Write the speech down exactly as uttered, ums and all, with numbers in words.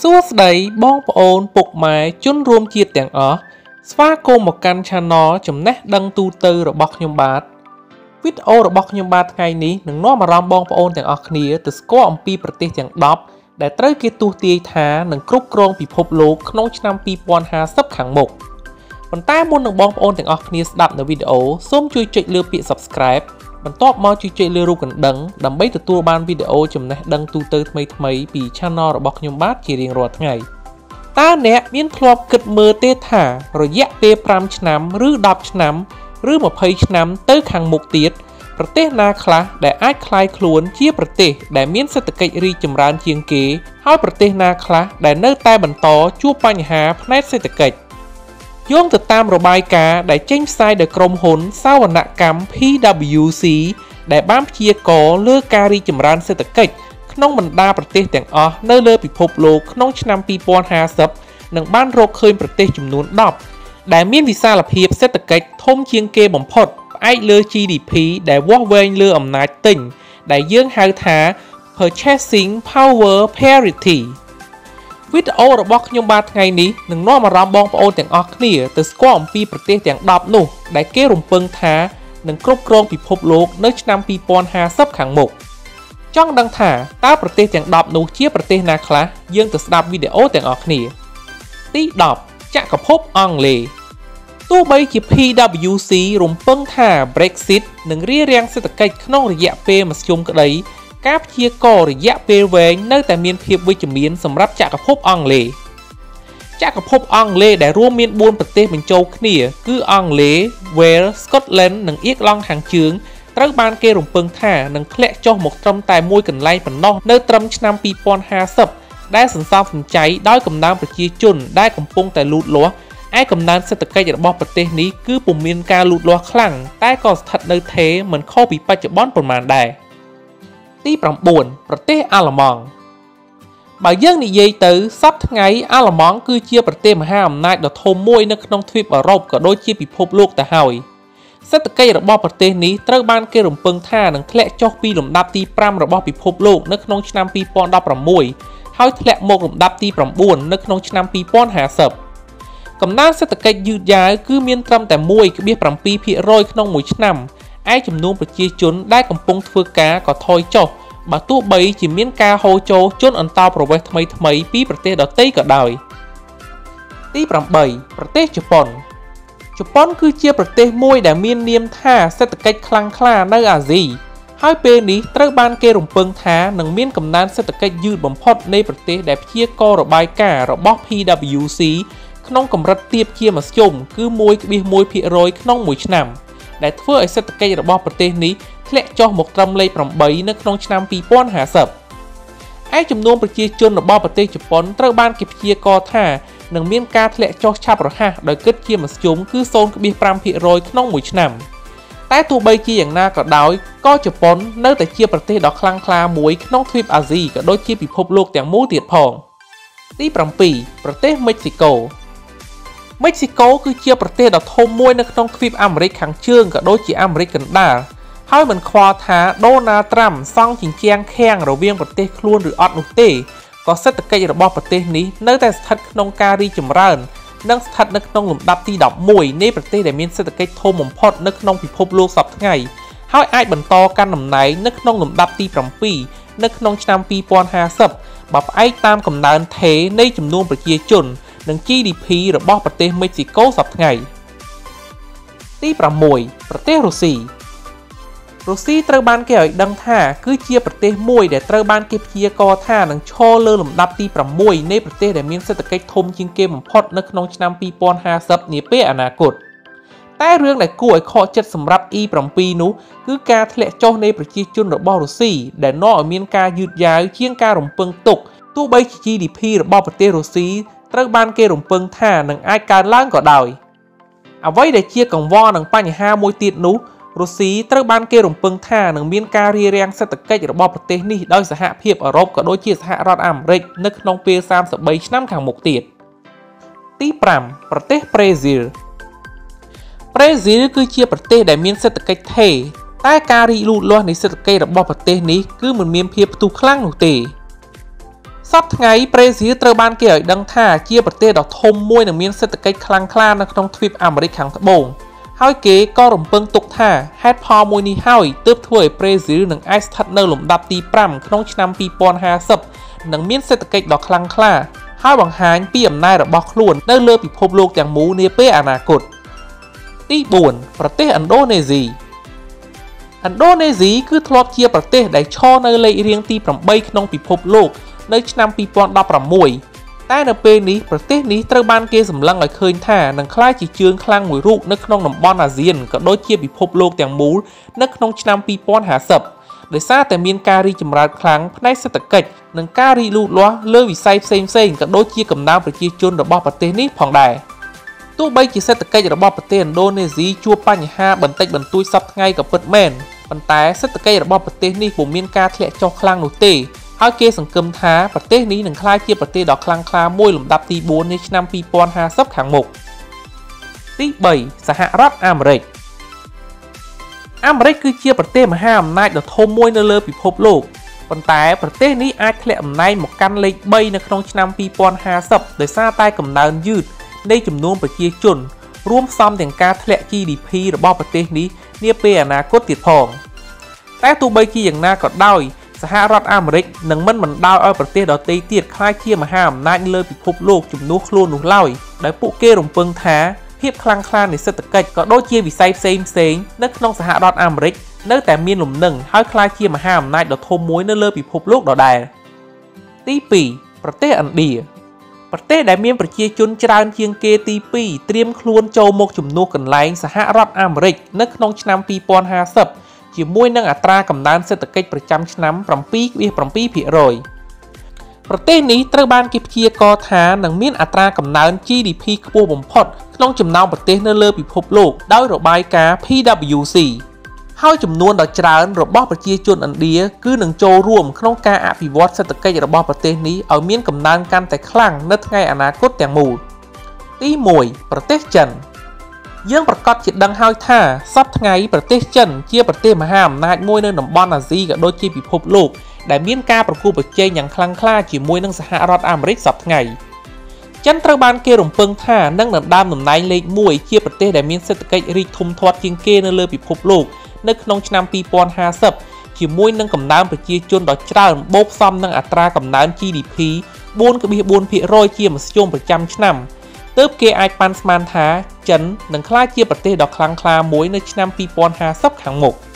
សួស្តីបងប្អូនពុកម៉ែជនរួមជាតិទាំងអស់ស្វាគមន៍មកកាន់ Channel ចំណេះដឹងទូទៅរបស់ខ្ញុំបាទវីដេអូរបស់ខ្ញុំបាទថ្ងៃនេះនឹងនាំអារម្មណ៍បងប្អូនទាំងអស់គ្នាទៅស្គាល់អំពីប្រទេសទាំងដប់ដែលត្រូវគេទស្សន៍ទាយថានឹងគ្រប់គ្រងពិភពលោកក្នុងឆ្នាំពីរពាន់ហាសិបខាងមុខប៉ុន្តែមុននឹងបងប្អូនទាំងអស់គ្នាស្ដាប់នៅវីដេអូសូមជួយចុចលើពាក្យ Subscribe បន្ទាប់មកជួយចុចលើរូបកណ្ដឹងដើម្បីទទួលបានវីដេអូចំណេះដឹងទូទៅថ្មីៗពី Channel របស់ខ្ញុំបាទជារៀងរាល់ថ្ងៃតើអ្នកមានធ្លាប់គិតមើលទេថារយៈពេលប្រាំឆ្នាំឬដប់ឆ្នាំឬម្ភៃឆ្នាំទៅខាងមុខទៀតប្រទេសណាខ្លះដែលអាចคล้ายខ្លួនជាប្រទេសដែលមានសេដ្ឋកិច្ចរីកចម្រើនជាងគេហើយប្រទេសណាខ្លះដែលនៅតែបន្តជួបបញ្ហាផ្នែកសេដ្ឋកិច្ចយោងទៅតាមរបាយការណ៍ដែលចេញផ្សាយដោយក្រុមហ៊ុនសាវនកម្ម P W C ដែលបានព្យាករណ៍លើការរីកចម្រើនសេដ្ឋកិច្ចក្នុងបណ្ដាប្រទេសទាំងអស់នៅលើពិភពលោកក្នុងឆ្នាំពីរពាន់ហាសិបនឹងបានរកឃើញប្រទេសចំនួនដប់ដែលមានវិសាលភាពសេដ្ឋកិច្ចធំជាងគេបំផុតផ្អែកលើ G D P ដែលវាស់វែងលើអំណាចទិញដែលយើងហៅថា Purchasing Power Parity វីដេអូរបស់ខ្ញុំបាទថ្ងៃនេះនឹងនាំអារម្មណ៍បងប្អូនទាំងអស់គ្នាទៅស្គាល់អំពីប្រទេសទាំងដប់នោះដែលគេរំពឹងថានឹងគ្រប់គ្រងពិភពលោកនៅឆ្នាំពីរពាន់ហាសិបខាងមុខចង់ដឹងថាតើប្រទេសទាំងដប់នោះជាប្រទេសណាខ្លះយើងទៅស្ដាប់វីដេអូទាំងអស់គ្នាទីដប់ចក្រភពអង់គ្លេសទោះបីជា P W C រំពឹងថា Brexit នឹងរារាំងសេដ្ឋកិច្ចក្នុងរយៈពេលមធ្យមក្តីការព្យាករណ៍រយៈពេលវែងនៅតែមានភាពវិជ្ជមានសម្រាប់ចក្រភពអង់គ្លេសចក្រភពអង់គ្លេសដែលរួមមានបួនប្រទេសបញ្ចូលគ្នាគឺអង់គ្លេស Wales Scotland និងអៀកឡង់ខាងជើងត្រូវបានគេរំពឹងថានឹងធ្លាក់ចុះមកត្រឹមតែមួយកន្លែងប៉ុណ្ណោះនៅត្រឹមឆ្នាំពីរពាន់ហាសិបដែលសន្សំសំចៃដោយកំណើនប្រជាជនដែលកំពុងតែលូតលាស់ឯកំណើនសេដ្ឋកិច្ចរបស់ប្រទេសនេះគឺពុំមានការលូតលាស់ខ្លាំងតែក៏ស្ថិតនៅថេរមិនខុសពីបច្ចុប្បន្នប៉ុន្មានដែរទីប្រាំបួនប្រទេសអាល្លឺម៉ង់បើយើងនិយាយទៅសប្តាហ៍ថ្ងៃអាល្លឺម៉ង់គឺជាប្រទេសមហាអំណាចដ៏ធំមួយនៅក្នុងទ្វីបអឺរ៉ុបក៏ដូចជាពិភពលោកទៅហើយសេដ្ឋកិច្ចរបស់ប្រទេសនេះត្រូវបានគេរំពឹងថានឹងធ្លាក់ចុះពីលំដាប់ទីប្រាំរបស់ពិភពលោកនៅក្នុងឆ្នាំពីរពាន់ដប់ប្រាំមួយហើយធ្លាក់មកលំដាប់ទីប្រាំបួននៅក្នុងឆ្នាំពីរពាន់ហាសិបកំណើនសេដ្ឋកិច្ចយឺតយ៉ាវគឺមានត្រឹមតែ មួយភាគbảy ភាគរយក្នុងមួយឆ្នាំឯចំនួនប្រជាជនដែលកំពុងធ្វើការក៏ថយចុះបើទោះបីជាមានការហូរចូលជនអន្តោប្រវេសន៍ថ្មីថ្មីពីប្រទេសដទៃក៏ដោយទីប្រាំបីប្រទេសជប៉ុនជប៉ុនគឺជាប្រទេសមួយដែលមាននាមថាសេដ្ឋកិច្ចខ្លាំងក្លានៅអាស៊ីហើយពេលនេះត្រូវបានគេរំពឹងថានឹងមានកំណើនសេដ្ឋកិច្ចយឺតបំផុតនៃប្រទេសដែលព្យាករណ៍របាយការណ៍របស់ P W C ក្នុងកម្រិតទាបជាមធ្យមគឺ មួយភាគមួយភាគរយក្នុងមួយឆ្នាំដែលធ្វើឲ្យសេដ្ឋកិច្ចរបស់ប្រទេសនេះធ្លាក់ចុះមកត្រឹមលេខប្រាំបីនៅក្នុងឆ្នាំពីរពាន់ហាសិបឯចំនួនប្រជាជនរបស់ប្រទេសជប៉ុនត្រូវបានគេព្យាករណ៍ថានឹងមានការធ្លាក់ចុះឆាប់រហ័សដោយគិតជាមធ្យមគឺ ศูนย์ភាគប្រាំភាគរយក្នុងមួយឆ្នាំតែទោះបីជាយ៉ាងណាក៏ដោយក៏ជប៉ុននៅតែជាប្រទេសដ៏ខ្លាំងក្លាមួយក្នុងទ្វីបអាស៊ីក៏ដូចជាពិភពលោកទាំងមូលទៀតផងទីប្រាំពីរប្រទេសមិចស៊ីកូមិចស៊ីកូគឺជាប្រទេសដ៏ធំមួយនៅក្នុងទ្វីបអាមេរិកខាងជើងក៏ដូចជាអាមេរិកកណ្ដាលហើយមិនខ្វល់ថាដូណាល់ត្រាំសង់ជញ្ជាំងខាំងរវាងប្រទេសខ្លួនឬអត់នោះទេក៏សេដ្ឋកិច្ចរបស់ប្រទេសនេះនៅតែស្ថិតក្នុងការរីកចម្រើននិងស្ថិតនៅក្នុងលំដាប់ទីដប់មួយនៃប្រទេសដែលមានសេដ្ឋកិច្ចធំបំផុតនៅក្នុងពិភពលោកសព្វថ្ងៃហើយអាចបន្តកាន់តំណែងនៅក្នុងលំដាប់ទីប្រាំពីរនៅក្នុងឆ្នាំពីរពាន់ហាសិបបើផ្អែកតាមកំណើនថេរនៃចំនួនប្រជាជននិង G D P របស់ប្រទេសមិចស៊ីកូសព្វថ្ងៃទីប្រាំមួយប្រទេសរុស្ស៊ីរុស្ស៊ីត្រូវបានគេឲ្យដឹងថាគឺជាប្រទេសមួយដែលត្រូវបានគេព្យាករណ៍ថានឹងឈរលើលំដាប់ទីប្រាំមួយនៃប្រទេសដែលមានសេដ្ឋកិច្ចធំជាងគេបំផុតនៅក្នុងឆ្នាំពីរពាន់ហាសិបនាពេលអនាគតតែរឿងដែលគួរឲ្យខកចិត្តសម្រាប់ E ប្រាំពីរ នោះគឺការធ្លាក់ចុះនៃប្រជាជនរបស់រុស្ស៊ីដែលនាំឲ្យមានការយឺតយ៉ាវជាងការរំពឹងទុកទោះបីជា G D P របស់ប្រទេសរុស្ស៊ីត្រូវបានគេរំពឹងថានឹងអាចកើនឡើងក៏ដោយអ្វីដែលជាកង្វល់នឹងបញ្ហាមួយទៀតនោះរុស្ស៊ីត្រូវបានគេរំពឹងថានឹងមានការរារាំងសេដ្ឋកិច្ចរបស់ប្រទេសនេះដោយសហភាពអឺរ៉ុបក៏ដូចជាសហរដ្ឋអាមេរិកនៅក្នុងពេលសាមសិបបីឆ្នាំខាងមុខទៀតទីប្រាំប្រទេសប្រេស៊ីលប្រេស៊ីលគឺជាប្រទេសដែលមានសេដ្ឋកិច្ចថេរតែការរីកលូតលាស់នៃសេដ្ឋកិច្ចរបស់ប្រទេសនេះគឺមិនមានភាពផ្ទុះខ្លាំងនោះទេសសប្តាហ៍ថ្ងៃប្រេស៊ីលត្រូវបានគេឲ្យដឹងថាជាប្រទេសដ៏ធំមួយនិងមានសេដ្ឋកិច្ចខ្លាំងក្លានៅក្នុងទ្វីបអាមេរិកខាងត្បូងហើយគេក៏រំពឹងទុកថាហេតុផលមួយនេះហើយទើបធ្វើឲ្យប្រេស៊ីលនឹងអាចស្ថិតនៅលំដាប់ទីfiveក្នុងឆ្នាំtwo thousand fiftyនិងមានសេដ្ឋកិច្ចដ៏ខ្លាំងក្លាហើយបង្ហាញពីអំណាចរបស់ខ្លួននៅលើពិភពលោកទាំងមូលនាពេលអនាគតទីfourប្រទេសឥណ្ឌូនេស៊ីឥណ្ឌូនេស៊ីគឺធ្លាប់ជាប្រទេសដែលឈរនៅលេខរៀងទីeightក្នុងពិភពលោកនៅឆ្នាំtwo thousand sixteenតែនៅពេលនេះប្រទេសនេះត្រូវបានគេសម្លឹងឲ្យឃើញថានឹងក្លាយជាជើងខ្លាំងមួយរូបនៅក្នុងតំបន់អាស៊ានក៏ដូចជាពិភពលោកទាំងមូលនៅក្នុងឆ្នាំtwo thousand fiftyដោយសារតែមានការរីកចម្រើនខ្លាំងផ្នែកសេដ្ឋកិច្ចនិងការរីកលូតលាស់លើវិស័យផ្សេងៗក៏ដូចជាកំណើនប្រជាជនរបស់ប្រទេសនេះផងដែរទោះបីជាសេដ្ឋកិច្ចរបស់ប្រទេសឥណ្ឌូនេស៊ីជួបបញ្ហាបន្តិចបន្តួចសប្តាហ៍ថ្ងៃក៏ពិតមែនប៉ុន្តែសេដ្ឋកិច្ចរបស់ប្រទេសនេះពុំមានការធ្លាក់ចុះខ្លាំងនោះទេហើយគេសង្ឃឹមថាប្រទេសនេះនឹងក្លាយជាប្រទេសដ៏ខ្លាំងក្លាមួយលំដាប់ទីfourនៃឆ្នាំtwo thousand fiftyខាងមុខទីthreeសហរដ្ឋអាមេរិកអាមេរិកគឺជាប្រទេសមហាអំណាចដ៏ធំមួយនៅលើពិភពលោកប៉ុន្តែប្រទេសនេះអាចធ្លាក់អំណាចមកកាន់លេខthreeនៅក្នុងឆ្នាំtwo thousand fiftyដោយសារតែកំណើនយឺតនៃចំនួនប្រជាជនរួមផ្សំទាំងការធ្លាក់ G D P របស់ប្រទេសនេះនាពេលអនាគតទៀតផងតែទោះបីជាយ៉ាងណាក៏ដោយសហរដ្ឋអាមេរិកនឹងមិនបណ្តោយឲ្យប្រទេសដទៃទៀតក្លាយជាមហាអំណាចលើពិភពលោកជំនួសខ្លួននោះឡើយដោយពួកគេរំពឹងថាភាពខ្លាំងក្លានៃសេដ្ឋកិច្ចក៏ដូចជាវិស័យផ្សេងផ្សេងនៅក្នុងសហរដ្ឋអាមេរិកនៅតែមានលំនឹងហើយក្លាយជាមហាអំណាចដ៏ធំមួយនៅលើពិភពលោកដដែលទីtwoប្រទេសឥណ្ឌាប្រទេសដែលមានប្រជាជនច្រើនជាងគេទីtwoត្រៀមខ្លួនចូលមកជំនួសកន្លែងសហរដ្ឋអាមេរិកនៅក្នុងឆ្នាំtwo thousand fiftyជាមួយនឹងអត្រាកំណើនសេដ្ឋកិច្ចប្រចាំឆ្នាំseven point seven percent ប្រទេសនេះត្រូវបានគេព្យាករណ៍ថានឹងមានអត្រាកំណើន G D P ខ្ពស់បំផុតក្នុងចំណោមប្រទេសនៅលើពិភពលោកដោយរបាយការណ៍ P W C ហើយចំនួនដ៏ច្រើនរបស់ប្រជាជនឥណ្ឌាគឺនឹងចូលរួមក្នុងការអភិវឌ្ឍសេដ្ឋកិច្ចរបស់ប្រទេសនេះឲ្យមានកំណើនកាន់តែខ្លាំងនៅថ្ងៃអនាគតទាំងមូលទីoneប្រទេសចិនយើងប្រកាសជាដឹងហើយថាសប្តាហ៍ថ្ងៃប្រទេសចិនជាប្រទេសមហាអំណាចមួយនៅតំបន់អាស៊ីក៏ដូចជាពិភពលោកដែលមានការប្រកួតប្រជែងយ៉ាងខ្លាំងក្លាជាមួយនឹងសហរដ្ឋអាមេរិកសប្តាហ៍ថ្ងៃចិនត្រូវបានគេរំពឹងថានឹងដណ្ដើមតំណែងលេខoneជាប្រទេសដែលមានសេដ្ឋកិច្ចរីកធំធាត់ជាងគេនៅលើពិភពលោកនៅក្នុងឆ្នាំtwo thousand fiftyជាមួយនឹងកំណើនប្រជាជនដ៏ច្រើនបូកផ្សំនឹងអត្រាកំណើន G D P four point four percent ជាមធ្យមប្រចាំឆ្នាំទើបគេអាចប៉ាន់ស្មានថាចិននឹងក្លាយជាប្រទេសដ៏ខ្លាំងក្លាមួយនៅឆ្នាំtwo thousand fiftyខាងមុខ